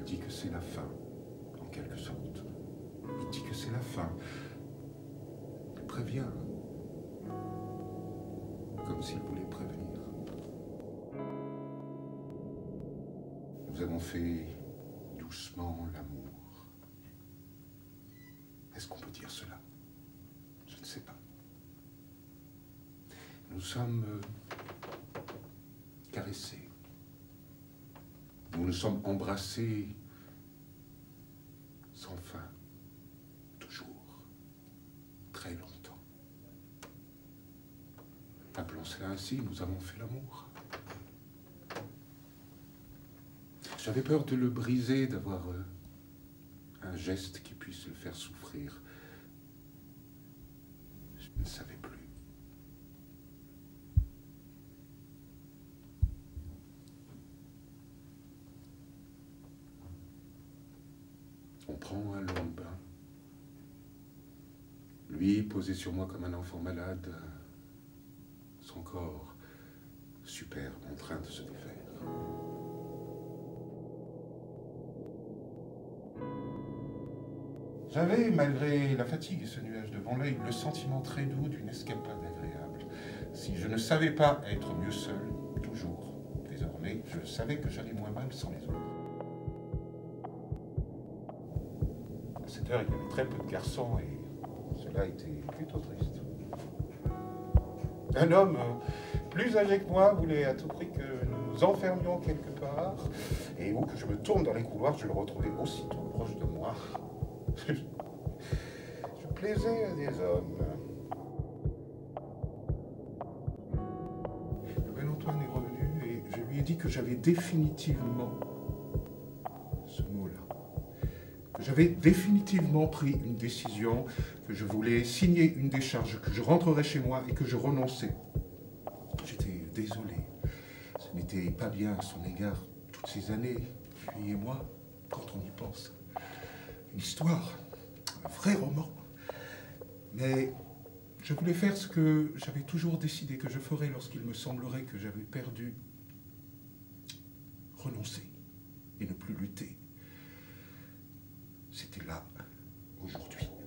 dit que c'est la fin, en quelque sorte. Il dit que c'est la fin. Il prévient, comme s'il voulait prévenir. Nous avons fait doucement l'amour. Est-ce qu'on peut dire cela? Je ne sais pas. Nous sommes caressés. Nous nous sommes embrassés sans fin, toujours, très longtemps. Appelons cela ainsi, nous avons fait l'amour. J'avais peur de le briser, d'avoir un geste qui puisse le faire souffrir. Je ne savais plus. On prend un long bain. Lui posé sur moi comme un enfant malade, son corps superbe en train de se défaire. J'avais, malgré la fatigue et ce nuage devant l'œil, le sentiment très doux d'une escapade agréable. Si je ne savais pas être mieux seul, toujours, désormais, je savais que j'allais moins mal sans les autres. À cette heure, il y avait très peu de garçons et cela était plutôt triste. Un homme plus âgé que moi voulait à tout prix que nous nous enfermions quelque part et où que je me tourne dans les couloirs, je le retrouvais aussitôt proche de moi. Je plaisais à des hommes. Le bel Antoine est revenu et je lui ai dit que j'avais définitivement, ce mot-là, que j'avais définitivement pris une décision, que je voulais signer une décharge, que je rentrerais chez moi et que je renonçais. J'étais désolé. Ce n'était pas bien à son égard toutes ces années, lui et moi, quand on y pense. Une histoire, un vrai roman. Mais je voulais faire ce que j'avais toujours décidé que je ferais lorsqu'il me semblerait que j'avais perdu. Renoncer et ne plus lutter. C'était là, aujourd'hui.